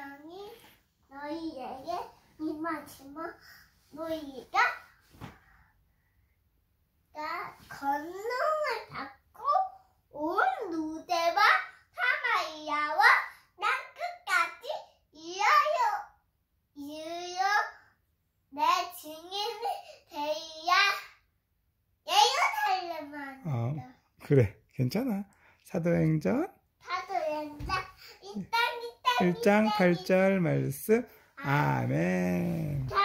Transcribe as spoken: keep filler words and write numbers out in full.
성령이 너희에게 임하시면 너희가 권능을 받고 온 누대와 사마리아와 땅 끝까지 이어요 이어요 내 증인이 되리라. 예루살렘 어, 그래, 괜찮아. 사도행전 사도행전 일 장 일 장 팔 절 말씀. 아멘.